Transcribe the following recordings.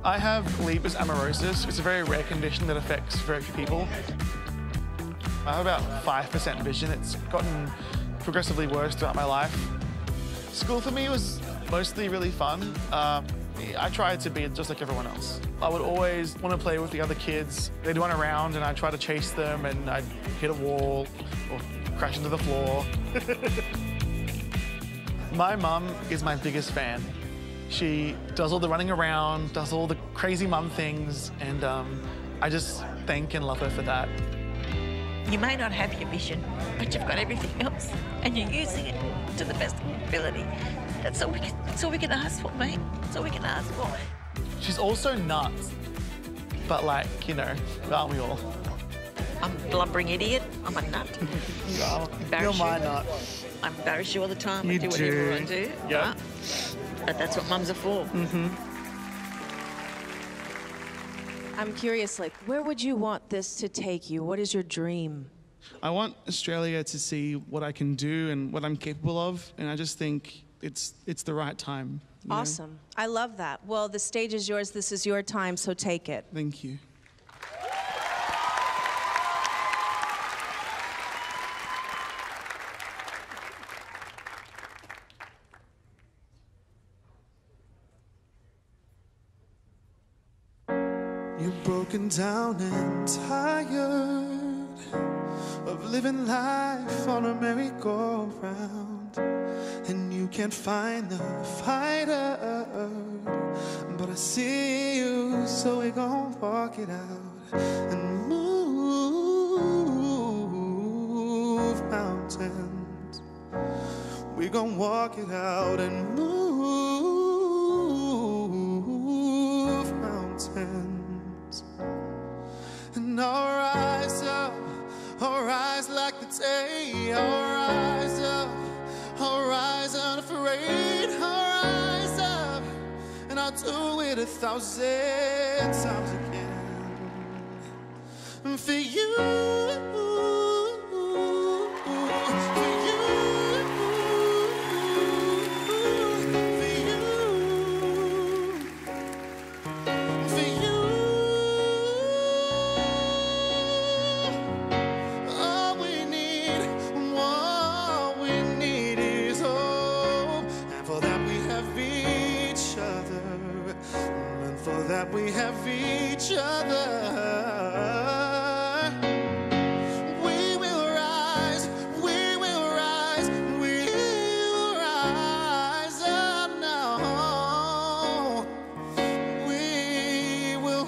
I have Leber's amaurosis. It's a very rare condition that affects very few people. I have about 5% vision. It's gotten progressively worse throughout my life. School for me was mostly really fun. I tried to be just like everyone else. I would always want to play with the other kids. They'd run around and I'd try to chase them and I'd hit a wall or crash into the floor. My mum is my biggest fan. She does all the running around, does all the crazy mum things, and I just thank and love her for that. You may not have your vision, but you've got everything else, and you're using it to the best of your ability. That's all we can ask for, mate. That's all we can ask for. She's also nuts, but like, you know, aren't we all? I'm a blubbering idiot. I'm a nut. You are. You're my nut. I embarrass you all the time. You I do what everyone do. Yeah. But that's what mums are for. Mm-hmm. I'm curious, like, where would you want this to take you? What is your dream? I want Australia to see what I can do and what I'm capable of, and I just think it's the right time. You know? Awesome. I love that. Well, the stage is yours. This is your time, so take it. Thank you. You're broken down and tired of living life on a merry-go-round, and you can't find the fighter, but I see you, so we gon' walk it out and move mountains. We gon' walk it out and move mountains. And I'll rise up, I'll rise like the day. I'll rise up, I'll rise unafraid. I'll rise up, and I'll do it 1,000 times again. And for you, that we have each other. We will rise, we will rise, we will rise up now. We will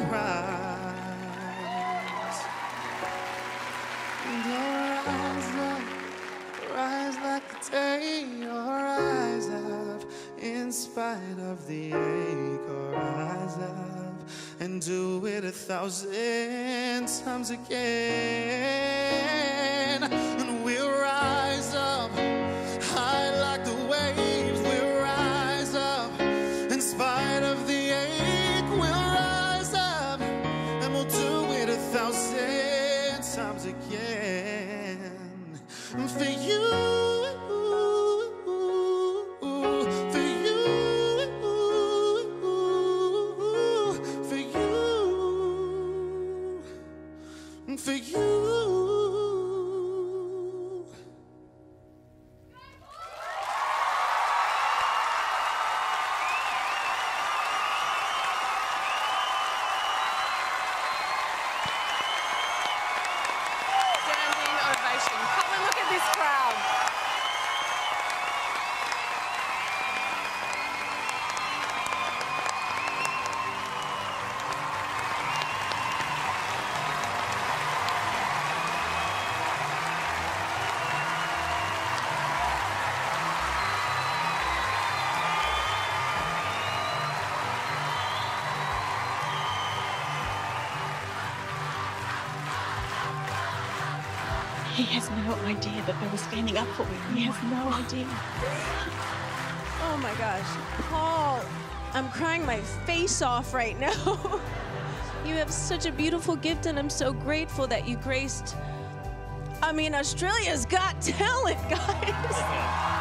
rise. And I'll rise up, rise like the day. I'll rise up in spite of the ache. I'll rise up and do it 1,000 times again. And we'll rise up high like the waves. We'll rise up in spite of the ache. We'll rise up and we'll do it 1,000 times again. And for you, for you. Standing ovation. Come and look at this crowd. He has no idea that they were standing up for him. He has no idea. Oh my gosh. Paul, I'm crying my face off right now. You have such a beautiful gift, and I'm so grateful that you graced. I mean, Australia's Got Talent, guys.